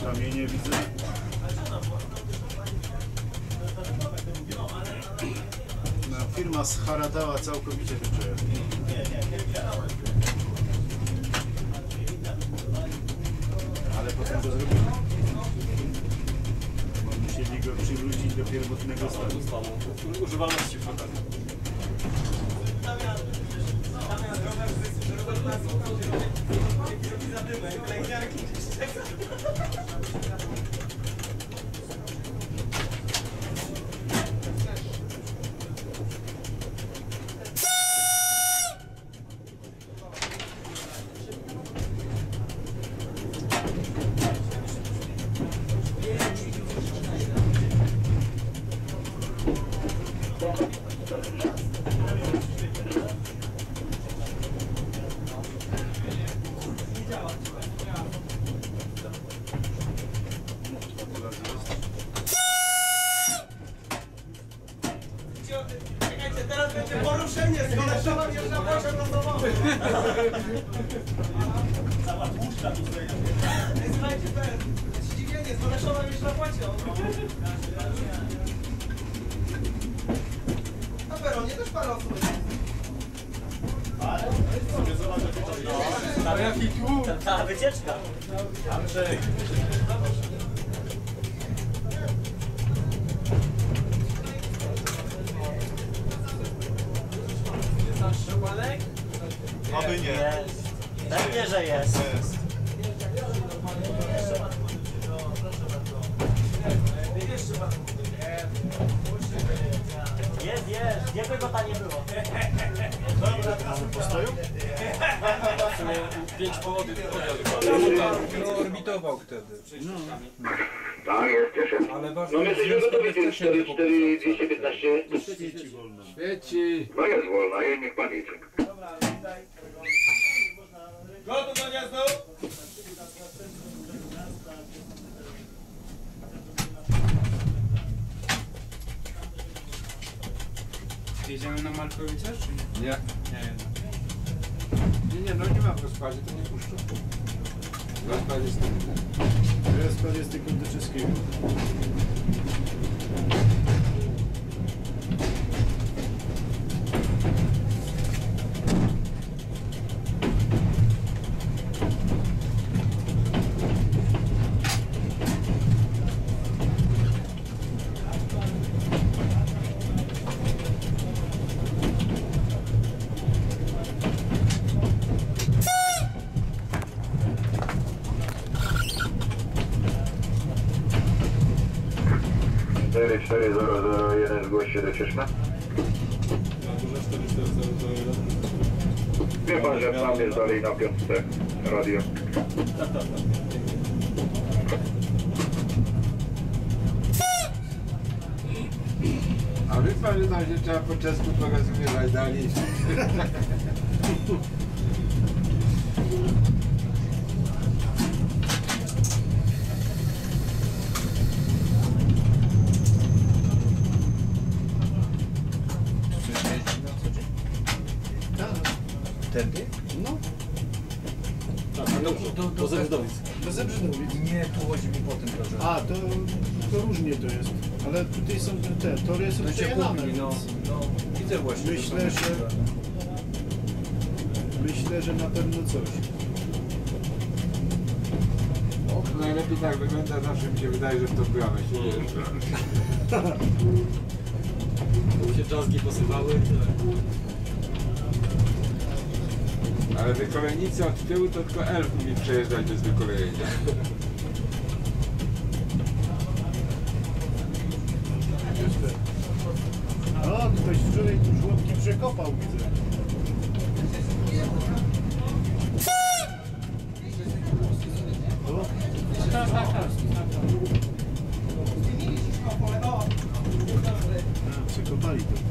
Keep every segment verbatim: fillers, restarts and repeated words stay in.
kamienie widzę. No, firma scharadała całkowicie te drzewa. Ale potem go zrobili. Bo musieli go przywrócić do pierwotnego stanu. Używalności w fotelu. Czekajcie, teraz będzie poruszenie z koleszowa nie na pociąg losowy. Cała tłuszcza tu stoi. Słuchajcie, to jest zdziwienie, z koleszowa już na pociąg. Na peronie też parę osób. Ale sobie zobacz, jakie to jest. Ale jaki tłum. Cała wycieczka. Andrzej. Szczepanek? Aby nie. Jest. Pewnie, że jest. Jest. Jest, jest. Gdzie by go tam nie było? Postoją? Pięć powodów. No, orbitował wtedy. Tak, jest, cieszę. Ale ważne, No my jesteśmy gotowi, cztery cztery dwieście piętnaście. Świeci wolno. Świeci. No jest wolna, i niech pan jedzie. Gotów do jazdu? Jedziemy na Markowice, czy nie? Nie. Nie, Nie, nie, no nie ma w rozkładzie, to nie puszczą. W rozkładzie jest ten. Rozkład jest tylko do czeskiego. cztery cztery zero zero jeden zgłoś się do Cieszna. Wie pan, że tam jest dalej na piątce radio. A wie pan, że tam się trzeba po czesku pokazywać dalej. Tędy? No, Do, do, do Zebrzydowic. do Zebrzydowic. Nie, tu chodzi mi po tym torze. A, to, to różnie to jest. Ale tutaj są te, te tory są To się przejechane, kupi, no, więc no. Widzę właśnie. myślę, że myślę, że na pewno coś. O, najlepiej tak wygląda, zawsze mi się wydaje, że w to była myśl. Tu się drzazgi posypały. Ale wykolejnicy od tyłu to tylko elf umie przejeżdżać bez wykolejenia. O, ktoś wczoraj tu żłobki przekopał, widzę. O, Tak, tak, tak. przekopali to.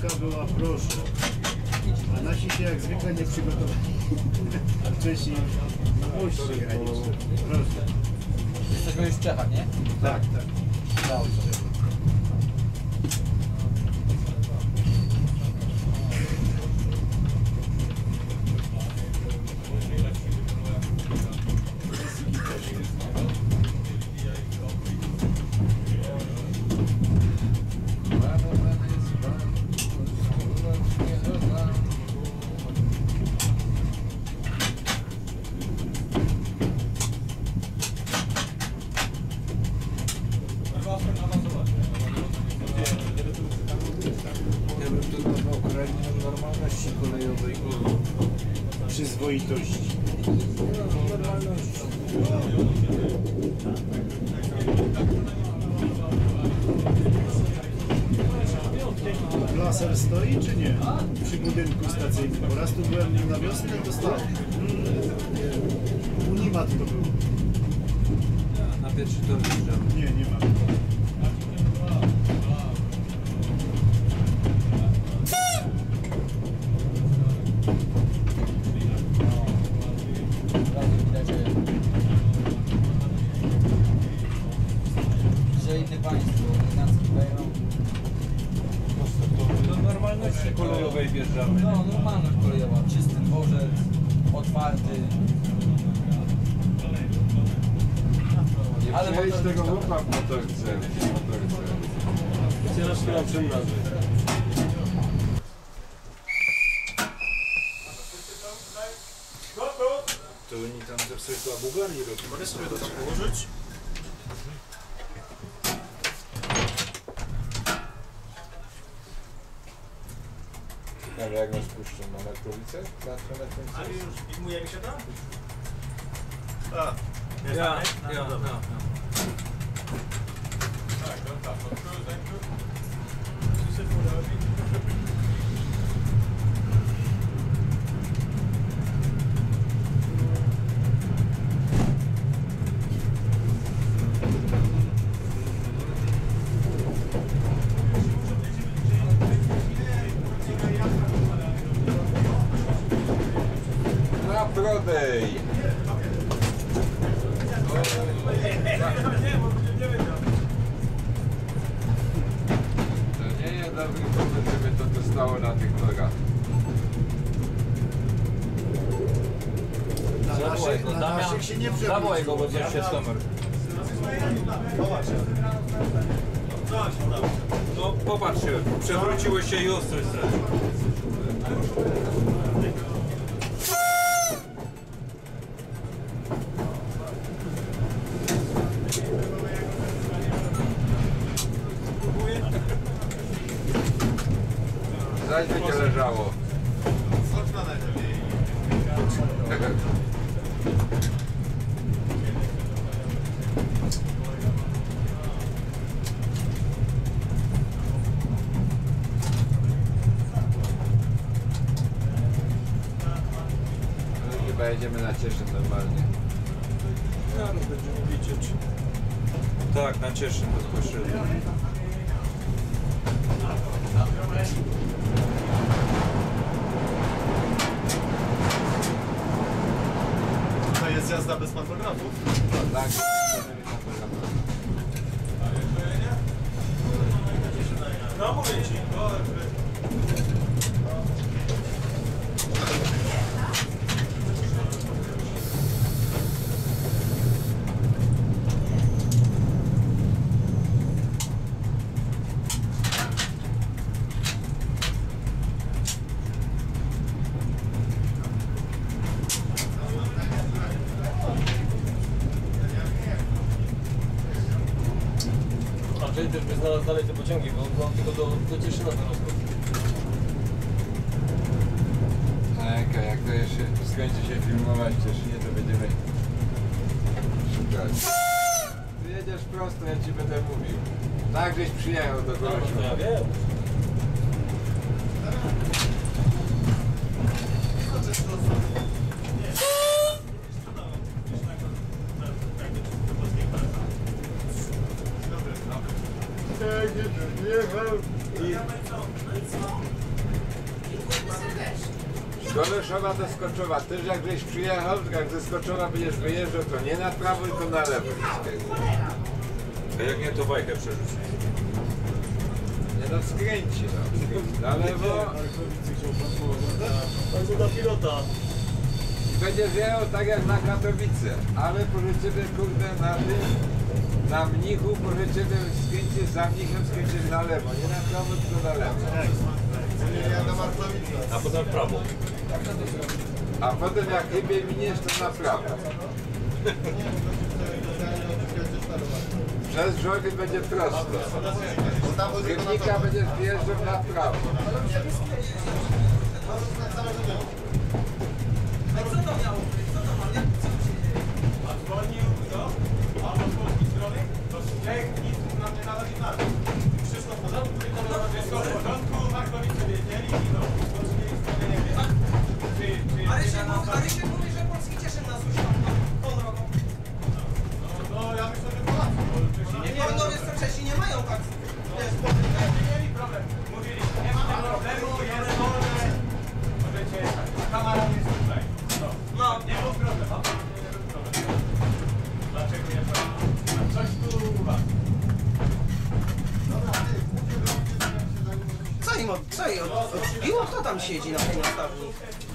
Droga była, proszę. A nasi się jak zwykle nie przygotowali. A wcześniej nowości graniczne. Proszę. Jesteśmy już w Czechach, nie? Tak, tak. Dobrze. Ja bym tu dawał krainę normalności kolejowej. Przyzwoitości. Normalności. Laser stoi czy nie? Przy budynku stacyjnym. Po raz tu byłem na wiosnę, to stał. Unimat to był. Na pierwszy tor wjeżdżamy. Nie, nie ma. Że inne państwo, nas wejdą. Do normalności kolejowej wjeżdżamy. No, normalność kolejowa, czysty dworzec, otwarty. Nie Ale przejdź motor- tego łupa w motorce. w motorce. Teraz chyba przymnaży. To oni tam te sobie to Bułgarii robią. Mogę sobie to tak położyć? Ale jak nas puszczą na Markowicę? Zawsze na końcu? Ale już filmujemy się tam? A, Ja, ja, ja, ja. Na prodej! To nie jest dobry pomysł, żeby to tu stało na tych torach. Na naszych, na naszych się nie Zawołaj go, bo przewróciło. coś się stomer. No popatrz się, przewróciło się i ostrość straciło. Zaś będzie leżało. No, chyba jedziemy na Cieszyn normalnie. zaraz będziemy widzieć. Tak, na Cieszyn bezpośrednio. To jest jazda bez pantografów? Tak. No mówię ci. Andrzej też by znalazł dalej te pociągi, bo mam tylko do, do Cieszyna teraz. Eka, jak to jeszcze skończy się filmować w Cieszynie, to będziemy szukać. Ty jedziesz prosto, ja ci będę mówił. Tak, żeś przyjechał do No, Golesiu. to ja wiem. Z Goleszowa do Skoczowa. Też jak żeś przyjechał, jak ze Skoczowa będziesz wyjeżdżał, to nie na prawo, tylko na lewo. A jak nie, to bajkę przerzuć. Nie no, skręci, no. Skręci na lewo. To do pilota. I będziesz jechał tak jak na Katowice. Ale proszę ciebie, kurde, na tym, na Mnichu, proszę ciebie, skręcisz za Mnichem, skręcisz na lewo. Nie na prawo, tylko na lewo. A potem w prawo. A potem jak chybie miniesz, to na prawo. Przez żory będzie prosto. Z Rybnika będziesz wjeżdżał na prawo. A co to miało być? Co to ma? Jak co się dzieje? A dzwonił kto? A od polskiej strony? To Czech nic nam nie należy znać. Wszystko w porządku, tylko to wszystko w porządku, Markowice wiedzieli i no, z polskiej strony nie wie. Czy, czy, A Rysiek czy na mówi, a Rysiek mówi, że polski Cieszyn nas już tam tą drogą. No, no ja myślę, że Polacy, bo Czesi nie Nie, no wiesz co, Czesi nie mają tak. Wiesz, nie mieli problem. Mówili, nie mamy problemu, jest wolne. Możecie jechać. Kamera jest tutaj. No, no. nie był problem, absolutnie nie był problem. Dlaczego nie problem? Coś tu u was. Co im od, co im od, odbiło? Kto tam siedzi na tej nastawni?